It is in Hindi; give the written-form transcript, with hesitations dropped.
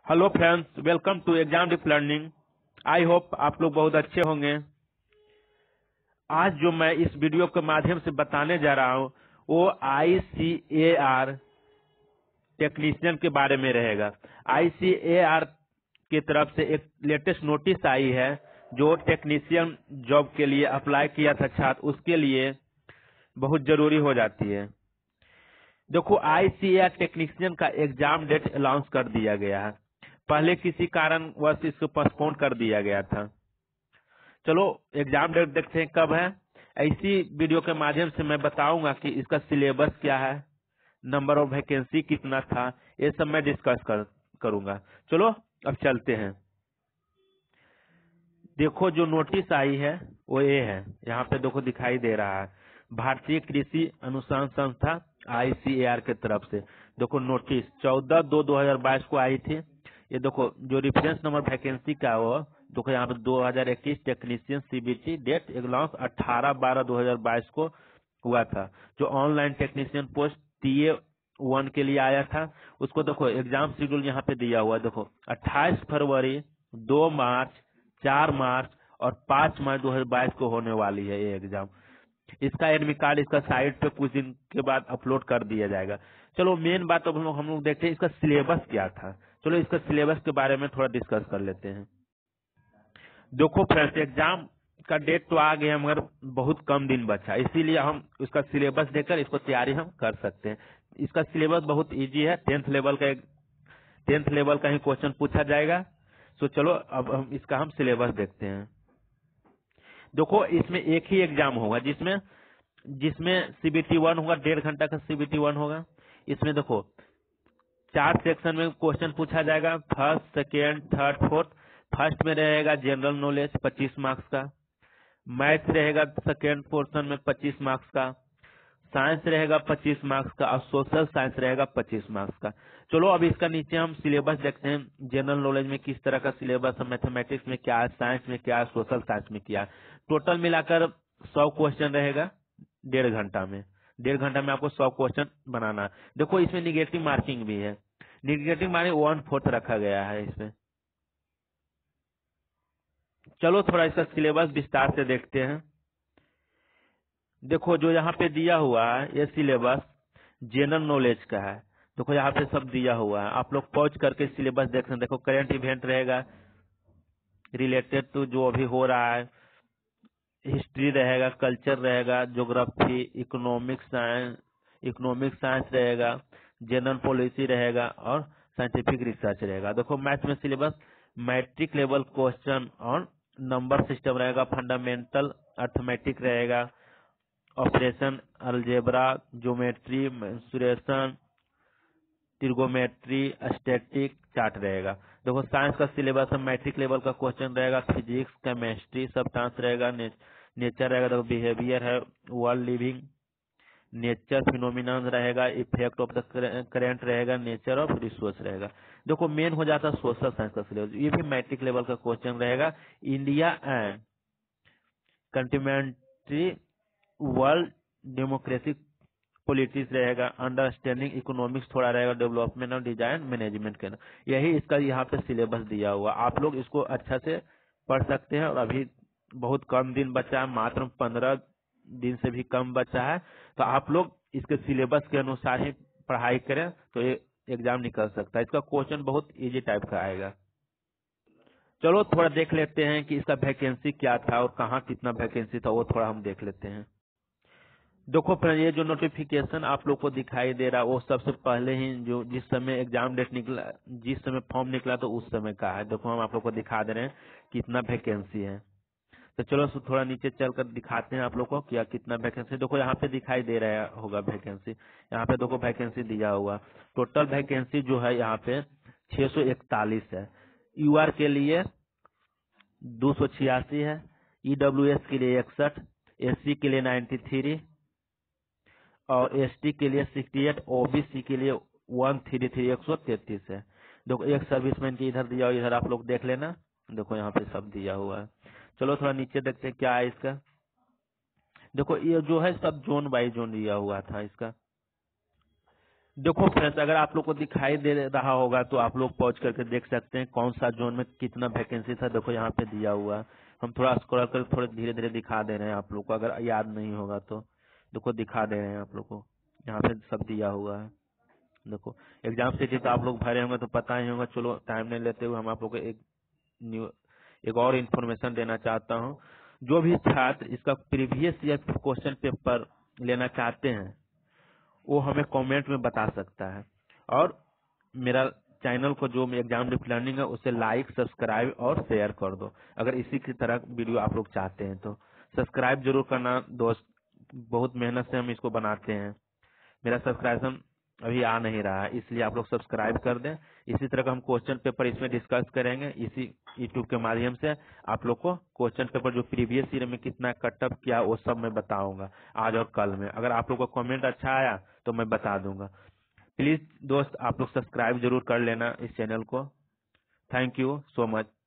Hello friends, welcome to exam deep learning. I hope आप लोग बहुत अच्छे होंगे। आज जो मैं इस वीडियो के माध्यम से बताने जा रहा हूँ वो ICAR टेक्नीशियन के बारे में रहेगा। ICAR की तरफ से एक लेटेस्ट नोटिस आई है जो टेक्नीशियन जॉब के लिए अप्लाई किया था छात्र, उसके लिए बहुत जरूरी हो जाती है। देखो, ICAR टेक्नीशियन का एग्जाम डेट अनाउंस कर दिया गया है। पहले किसी कारणवश इसको पोस्टपोन कर दिया गया था। चलो एग्जाम डेट देखते हैं कब है। ऐसी वीडियो के माध्यम से मैं बताऊंगा कि इसका सिलेबस क्या है, नंबर ऑफ वैकेंसी कितना था, ये सब मैं डिस्कस करूंगा। चलो अब चलते हैं। देखो, जो नोटिस आई है वो ये है, यहाँ पे देखो दिखाई दे रहा है, भारतीय कृषि अनुसंधान संस्था ICAR के तरफ से। देखो नोटिस 14/2/2022 को आई थी। ये देखो जो रेफरेंस नंबर वैकेंसी का वो देखो यहाँ पे 2021 टेक्नीशियन CBT डेट अनाउंस 18/12/2022 को हुआ था। जो ऑनलाइन टेक्नीशियन पोस्ट TA1 के लिए आया था, उसको देखो एग्जाम शेड्यूल यहाँ पे दिया हुआ है। देखो 28 फरवरी, 2 मार्च, 4 मार्च और 5 मार्च 2022 को होने वाली है ये एग्जाम। इसका एडमिट कार्ड इसका साइट पे कुछ दिन के बाद अपलोड कर दिया जाएगा। चलो मेन बात अब हम लोग देखते हैं इसका सिलेबस क्या था। चलो इसका सिलेबस के बारे में थोड़ा डिस्कस कर लेते हैं। देखो फ्रेंड्स, एग्जाम का डेट तो आ गया मगर बहुत कम दिन बचा, इसीलिए हम इसका सिलेबस देखकर इसको तैयारी हम कर सकते हैं। इसका सिलेबस बहुत इजी है। 10th लेवल का ही क्वेश्चन पूछा जाएगा। तो चलो अब हम इसका सिलेबस देखते हैं। देखो इसमें एक ही एग्जाम होगा जिसमें CBT1 होगा, 1.5 घंटा का CBT1 होगा। इसमें देखो 4 सेक्शन में क्वेश्चन पूछा जाएगा, first, second, third, fourth. First में रहेगा जनरल नॉलेज 25 मार्क्स का, मैथ रहेगा सेकेंड पोर्शन में 25 मार्क्स का, साइंस रहेगा 25 मार्क्स का और सोशल साइंस रहेगा 25 मार्क्स का। चलो अब इसका नीचे हम सिलेबस देखते हैं। जनरल नॉलेज में किस तरह का सिलेबस है, मैथमेटिक्स में क्या है, साइंस में क्या है, सोशल साइंस में क्या है। टोटल मिलाकर 100 क्वेश्चन रहेगा 1.5 घंटा में। 1.5 घंटा में आपको 100 क्वेश्चन बनाना है। देखो इसमें निगेटिव मार्किंग भी है। निगेटिव मार्किंग 1/4 रखा गया है इसमें। चलो थोड़ा इसका सिलेबस विस्तार से देखते हैं। देखो जो यहाँ पे दिया हुआ है ये सिलेबस जनरल नॉलेज का है। देखो यहाँ पे सब दिया हुआ है, आप लोग पॉज करके सिलेबस देख सकते हैं। देखो करंट इवेंट रहेगा रिलेटेड टू जो अभी हो रहा है, हिस्ट्री रहेगा, कल्चर रहेगा, ज्योग्राफी, इकोनॉमिक साइंस रहेगा, जनरल पॉलिसी रहेगा और साइंटिफिक रिसर्च रहेगा। देखो मैथ में सिलेबस मैट्रिक लेवल क्वेश्चन और नंबर सिस्टम रहेगा, फंडामेंटल अर्थमेटिक रहेगा, operation, algebra, geometry, mensuration, trigonometry, static, chart रहेगा। देखो साइंस का सिलेबस है, मैट्रिक लेवल का क्वेश्चन रहेगा, फिजिक्स, केमिस्ट्री, सब्सटेंस रहेगा, नेचर रहेगा, देखो बिहेवियर है, वर्ल्ड लिविंग, नेचर फिनोमिना रहेगा, इफेक्ट ऑफ द करेंट रहेगा, नेचर ऑफ रिसोर्स रहेगा। देखो मेन हो जाता है सोशल साइंस का सिलेबस, ये भी मैट्रिक लेवल का क्वेश्चन रहेगा। India and continental world democratic politics रहेगा, अंडरस्टैंडिंग इकोनॉमिक्स थोड़ा रहेगा, डेवलपमेंट और डिजाइन मैनेजमेंट का। यही इसका यहाँ पे सिलेबस दिया हुआ, आप लोग इसको अच्छा से पढ़ सकते हैं। और अभी बहुत कम दिन बचा है, मात्र 15 दिन से भी कम बचा है। तो आप लोग इसके सिलेबस के अनुसार ही पढ़ाई करें तो ये एग्जाम निकल सकता है। इसका क्वेश्चन बहुत इजी टाइप का आएगा। चलो थोड़ा देख लेते हैं कि इसका वैकेंसी क्या था और कहाँ कितना वैकेंसी था, वो थोड़ा हम देख लेते हैं। देखो फ्रेंड, ये जो नोटिफिकेशन आप लोग को दिखाई दे रहा है वो सबसे पहले ही जो जिस समय एग्जाम डेट निकला, जिस समय फॉर्म निकला तो उस समय का है। देखो हम आप लोग को दिखा दे रहे हैं कितना वैकेंसी है। तो चलो थोड़ा नीचे चलकर दिखाते हैं आप लोग को क्या कितना वैकेंसी। देखो यहाँ पे दिखाई दे रहा होगा वैकेंसी, यहाँ पे देखो वैकेंसी दिया हुआ। टोटल वैकेंसी जो है यहाँ पे 641 है। UR के लिए 286 है, EWS के लिए 61, SC के लिए 93 और ST के लिए 68, OBC के लिए 133, 133 है। देखो एक सर्विसमैन की इधर दिया हुआ, इधर आप लोग देख लेना। देखो यहाँ पे सब दिया हुआ है। चलो थोड़ा नीचे देखते हैं क्या है इसका। देखो ये जो है सब जोन बाई जोन दिया हुआ था इसका। देखो फ्रेंड्स, अगर आप लोग को दिखाई दे रहा होगा तो आप लोग पॉज करके देख सकते हैं कौन सा जोन में कितना वैकेंसी था। देखो यहाँ पे दिया हुआ है, हम थोड़ा स्क्रॉल कर थोड़े धीरे धीरे दिखा दे रहे हैं आप लोग को, अगर याद नहीं होगा तो देखो दिखा दे रहे हैं आप लोग को, यहाँ पे सब दिया हुआ है। देखो एग्जाम सिटी तो आप लोग भरे होंगे तो पता ही होगा। चलो टाइम नहीं लेते हुए हम आप लोग को एक और इन्फॉर्मेशन देना चाहता हूँ। जो भी छात्र इसका प्रीवियस ईयर क्वेश्चन पेपर लेना चाहते हैं वो हमें कमेंट में बता सकता है, और मेरा चैनल को जो एग्जाम डिप लर्निंग है उसे लाइक सब्सक्राइब और शेयर कर दो। अगर इसी की तरह वीडियो आप लोग चाहते हैं तो सब्सक्राइब जरूर करना दोस्त, बहुत मेहनत से हम इसको बनाते हैं। मेरा सब्सक्राइबर अभी आ नहीं रहा है, इसलिए आप लोग सब्सक्राइब कर दें। इसी तरह का हम क्वेश्चन पेपर इसमें डिस्कस करेंगे इसी यूट्यूब के माध्यम से। आप लोग को क्वेश्चन पेपर जो प्रीवियस ईयर में कितना कटअप किया वो सब मैं बताऊंगा आज और कल में। अगर आप लोग को कमेंट अच्छा आया तो मैं बता दूंगा। प्लीज दोस्त आप लोग सब्सक्राइब जरूर कर लेना इस चैनल को। Thank you so much.